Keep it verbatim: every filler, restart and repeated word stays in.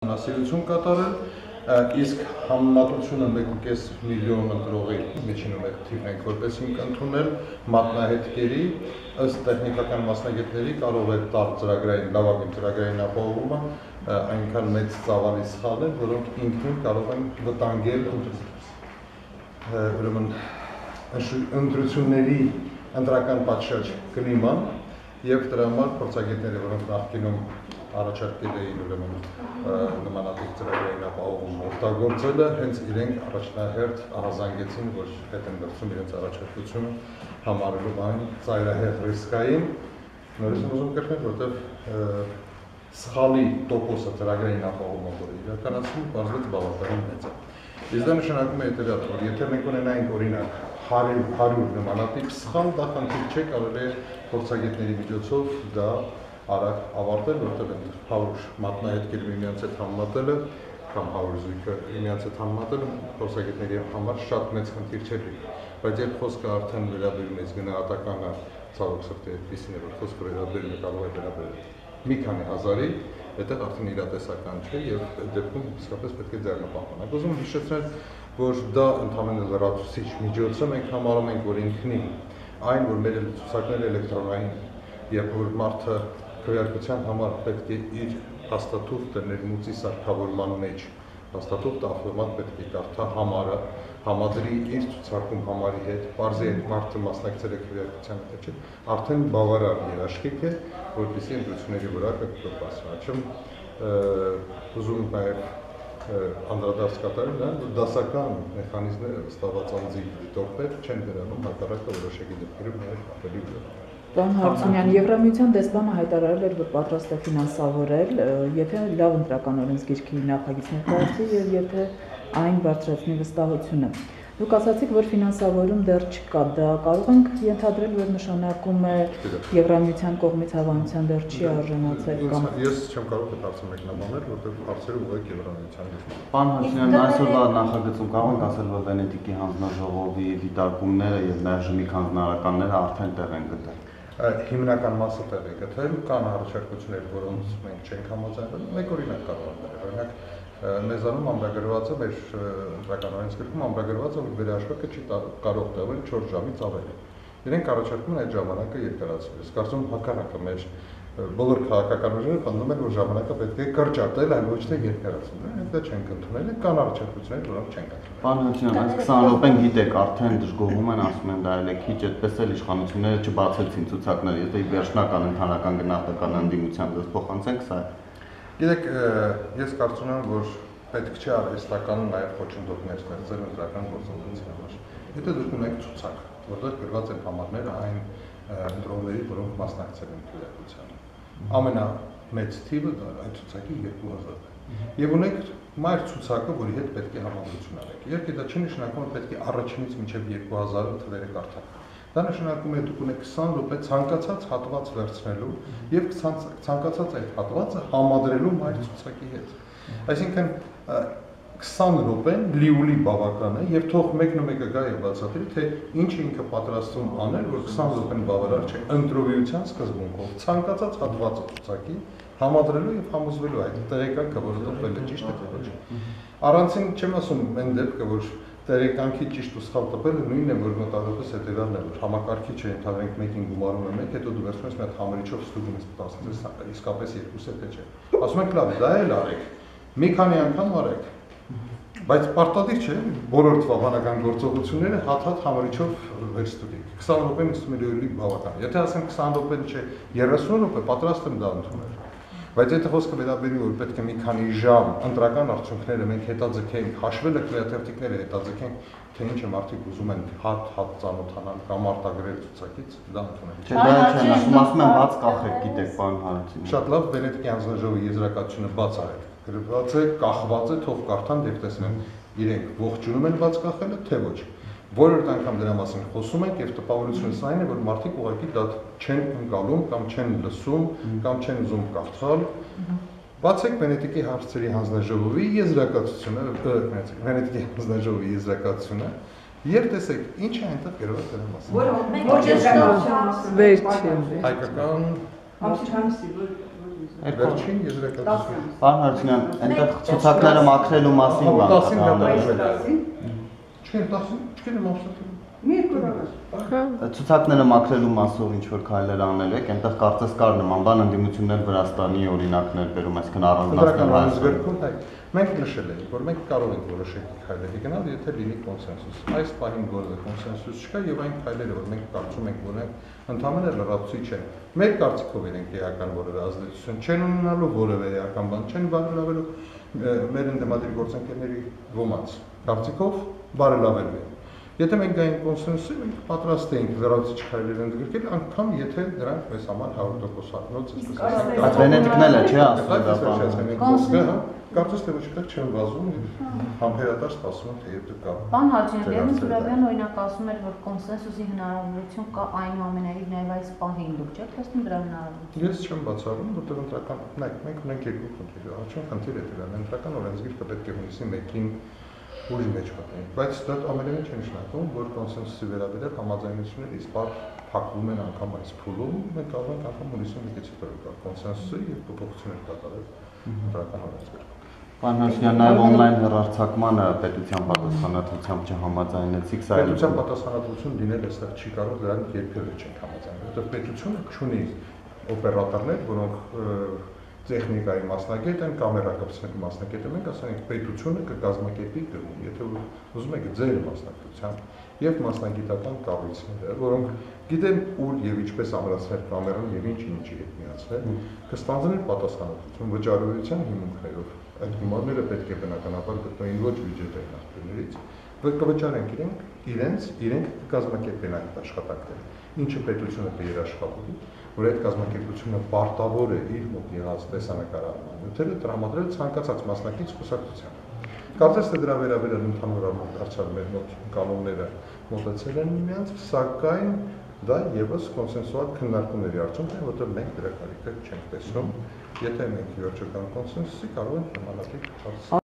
Անասիրություն կատարել, իսկ համեմատությունը մեկ ու կես միլիոն ընտրողի միջինում է թիվն ենք որպես հիմք ընդունել մատնահետքերի ըստ տեխնիկական մասնագետների կարող է տալ ծրագրային լավագույն ծրագրային ապահովումը այնքան մեծ ծավալի սխալ են, որոնք ինքնին կարող են վտանգել ուրեմն ընտրությունների ընտրական պատշաճ կլիման եւ դրա համար փորձագետները, որոնք նախկինում առաջարկել էին ուրեմն նմանատիպ ծրագրային ապահովում օգտագործելը, հենց իրենք առաջնահերթ ահազանգեցին, որ հետ են դրսում իրենց առաջարկությունը համարելով այն ծայրահեղ ռիսկային, նորից եմ ուզում կրկնել, որտեղ սխալի տոկոսը ծրագրային ապահովումը, որը իրականացվում, բարձրաց բավականին մեծ է։ Իսկ դա նշանակում է հետևյալը, որ եթե մենք ունենայինք օրինակ հարյուր նմանատիպ սխալ, դա խնդիր չէ, կարող է փորձագետների միջոցով դա արագ ավարտել, որտեղ հարյուր մատնահետքեր միմյանց հետ համեմատելը կամ հարյուր զույգը միմյանց հետ համեմատելը փորձագետների համար շատ մեծ խնդիր չէ լինի։ Բայց երբ խոսքը արդեն վերաբերում է գնահատականը, ցավոք սրտի այդպիսին է, որ խոսքը վերաբերում է կարող է վերաբերել մի քանի հազարի, այդտեղ արդեն իրատեսական չէ եւ այդ դեպքում իսկապես պետք է ձեռնպահպանենք։ Ուզում եմ հիշեցնել, որ դա ընդհանրապես լրացուցիչ միջոց է, մենք համարում ենք, որ ինքնին այն, որ մեր ցուցակները էլեկտրոնային, երբ որ մարդը քվեարկության համար պետք է իր հաստատուղթը ներմուծի սարքավորման մեջ, հաստատուղթը ավտոմատ պետք է կարդա համարը, համադրի իր ցուցակում համարի հետ, բարձի այդ մարդը մասնակցել է քվեարկության հետ, չէ՞, արդեն բավարար երաշխիք է, որպեսզի ընտրությունների որակը կփոխվի։ Այժմ ուզում նաև անդրադարձ կատարել այն, որ դասական մեխանիզմները վստահված անձի դիտորդներ չեն վերանում հակառակը որոշակի դեպքերում նաև ավելի ուրախ։ Պարոն Հարությունյան, Եվրամիության դեսպանը հայտարարել էր, որ պատրաստ է ֆինանսավորել, եթե լավ ընտրական օրենսգիրքի նախագիծներ բացի եւ եթե այն բարձրացնի վստահությունը։ Դուք ասացիք, որ ֆինանսավորում դեռ չկա, դա կարող ենք ենթադրել, որ նշանակում է Եվրամիության կողմից հավանության դեռ չի արժանացել կամ Ես չեմ կարող այդ հարցը մեկնաբանել, որտեղ հարցերը ուղղակի Եվրամիության դեպքում։ Պարոն Հարությունյան, այսօրվա նախագծում կարող ենք ասել, որ Վենետիկի հանձնաժողովի դիտարկումները եւ նաեւ ժմիկ հանձնարարականները արդեն տեղ են գտել։ Հիմնական մասը տեղ է գտել, կան առաջարկություններ, որոնց մենք չենք համաձայնվել, մեկ օրինակ կարող եմ ներել, օրինակ մեզանում ամրագրված է, մեր ընտրական օրենսգրքում ամրագրված է, որ վերահաշվարկը չի կարող տևել չորս ժամից ավել։ Իրենք առաջարկում են այդ ժամանակը երկարացնել, իսկ կարծում եմ հակառակը մեր բոլոր քաղաքական ուժերը պնդում են, որ ժամանակը պետք է կրճատել, այլ ոչ թե երկարացնել։ Մենք դա չենք ընդունել, կան առաջարկություններ, որոնք չենք ընդունել։ Պարոն Հարությունյան, այս քսան րոպեն գիտեք, արդեն դժգոհում են, ասում են դա էլ է քիչ, այդպես էլ իշխանությունները չբացեցին ցուցակները, եթե վերջնական ընդհանրական գնահատական ընդդիմության դες փոխանցենք սա։ Գիտեք, ես կարծում եմ, որ պետք չէ արհեստական նաև խոչընդոտներ ստեղծել ընտրական գործընթացի համար։ Եթե դուք ունեք ցուցակ, որտեղ գրված են համարները այն ընտրողների, որոնք մասնակցել են քվեարկությանը, ամենամեծ թիվը դա այդ ցուցակի երկու հազար է։ Եվ ունեք մայր ցուցակը, որի հետ պետք է համադրություն անեք։ Իհարկե դա չի նշանակում, որ պետք է առաջինից մինչև երկու հազար թվերը կարդալ։ Դա նշանակում է դուք ունեք քսան րոպե ցանկացած հատված վերցնելու եւ ցանկացած այդ հատվածը համադրելու մայր ցուցակի հետ։ Այսինքն քսան րոպեն լիուլի բավական է եւ թող մեկնումեկը գա եւ բացատրի, թե ինչ ինքը պատրաստվում անել, որ քսան րոպեն բավարար չէ ընտրովիության սկզբունքով ցանկացած հատվածը ցուցակի համադրելու եւ համոզվելու այդ տեղեկանքը, որը տպվել է, ճիշտ է թե ոչ։ Առանցին չեմ ասում այն դեպքը, որ տեղեկանքի ճիշտ ու սխալ տպելը նույնն է, որ մոտավորապես հետեւյալն է, որ համակարգիչը ընդհանրենք մեկին գումարում է մեկ, հետո դու վերցնում ես մի հատ համերիչով ստուգում ես տասնցես, իսկապես երկուսը թե չէ։ Ասում եք լավ, դա էլ արեք։ Մի քանի անգամ արեք։ Բայց պարտադիր չէ, բոլոր թվաբանական գործողությունները հատ-հատ համերիչով վերստուգեք։ քսան րոպեն ինստումենտալի բավական։ Եթե ասեմ քսան րոպեն չէ, երեսուն րոպե պատրաստ եմ դա ընդունել։ Բայց եթե խոսքը վերաբերի, որ պետք է մի քանի ժամ ընտրական արդյունքները մենք հետաձգենք, հաշվելը քվեաթերթիկները հետաձգենք, թե ինչ է մարդիկ ուզում են հատ-հատ ծանոթանալ կամ արտագրել ցուցակից, դա ընդունենք։ Չէ, դա չեն ասում, ասում են բաց կախեք, գիտեք, պարոն Հարությունյան։ Շատ լավ, Վենետիկի հանձնաժողովի եզրակացությունը բաց արեք։ Գրված է, կախված է, թող կարդան եւ տեսնեն իրենք ողջունում են բաց կախելը, թե ոչ։ Որորդ անգամ դրա մասին խոսում ենք եւ տպավորությունս այն է, որ մարդիկ ուղղակի դա չեն ընկալում կամ չեն լսում կամ չեն ուզում կարդալ։ Բացեք Վենետիկի հարցերի հանձնաժողովի եզրակացությունը, Վենետիկի հանձնաժողովի եզրակացությունը եւ տեսեք ինչ է այնտեղ գրված դրա մասին։ Ոչ եզրակացություն, վերջին։ Հայկական Ամսի Վերջին եզրակացություն։ Պարոն Հարությունյան, այնտեղ ցուցակները մաքրելու մասին բան տասին կա։ հրապարակվել։ Չէ, տասին, չգիտեմ absolutely։ Ցուցակները մաքրելու մասով ինչ որ քայլեր անել եք, այնտեղ կարծես կար նման բան ընդդիմություններ Վրաստանի օրինակներ բերում, այսինքն առանձնացնել Հայաստանը։ Մենք նշել ենք, որ մենք կարող ենք որոշակի քայլերի գնալ, եթե լինի կոնսենսուս։ Այս պահին որևէ կոնսենսուս չկա եւ այն քայլերը, որ մենք կարծում ենք, որ ընդհանրապես լրացուցիչ են։ Մեր կարծիքով իրենք էական որևէ ազդեցություն չեն ունենալու, որևէ էական բան չեն բարելավելու մեր ընդդիմադիր գործընկերների ոմանց կարծիքով բարելավելու են։ Եթե մենք գայինք կոնսենսուսի, մենք պատրաստ ենք լրացուցիչ քայլեր ընդգրկել, անգամ եթե դրանք մեզ համար հարյուր տոկոս առնոց այսպես ասած։ Այդ Վենետիկն էլ է, չէ՞ ասում դա։ Կարծես թե ոչ այդտեղ չեն վազում, համբերատար սպասում են, թե երբ դուք կա։ Պարոն Հարությունյան, Լևոն Զուրաբյանը օրինակ ասում էր, որ կոնսենսուսի հնարավորություն կա այնուամենայնիվ նաև այս պահին, դուք չեք տեսնում դրա հնարավորություն։ Ես չեմ բացառում, որտեղ ընտրական, նայեք, մենք ունենք երկու խնդիր, առաջին խնդիրը դա է, ընտրական օրենսգիրքը պետք է հունիսի մեկին ուժի մեջ մտնի, բայց դա ամենևին չի նշանակում, որ կոնսենսուսի վերաբերյալ համաձայնությունները իսպար փակվում են անգամ այս փուլում, մենք կարող ենք անգամ հունիսի մեկից հետո գալ կոնսենսուսի եւ փոփոխություններ կատարել ընտրական օրենսգիրքում։ Պարոն Հարությունյան, նաև on-line հեռարձակմանը պետության պատասխանատվությամբ չհամաձայնեցիք, սա պետության պատասխանատվություն լինել այստեղ չի կարող, դրան երբևէ չենք համաձայնել, որտեղ պետությունը չունի օպերատորներ, որոնք տեխնիկայի մասնագետ են, կամերա կապսնելու մասնագետ են, մենք ասենք ենք պետությունը կկազմակերպի գնում, եթե ուզում եք ձեր մասնակցությամբ եւ մասնագիտական կառույցները, որոնք գիտեն ուր եւ ինչպես ամրացնել կամերան եւ ինչ ինչի հետ միացնել, կստանձնեն պատասխանատվություն վճարողության հիմունքներով։ Այդ գումարները պետք է բնականաբար գտնվեն ոչ բյուջետային աղբյուրներից, որ կվճարենք իրենք, իրենց, իրենք կկազմակերպեն այդ աշխատանքները, ինչը պետությունը կերաշխավորի, որ այդ կազմակերպությունը պարտավոր է իր մոտ եղած տեսանկարահանման նյութերը տրամադրել ցանկացած մասնակից կուսակցությանը։ Կարծես թե դրա վերաբերյալ ընդհանուր առմամբ դարձյալ մեր մոտ կանոնները մոտեցել են միմյանց, սակայն դա եւս կոնսենսուալ քննարկումների արդյունք է, որտեղ մենք դրա կարիքը չենք տեսնում, եթե մենք վերջական կոնսենսուսի կարող ենք նմանատիպ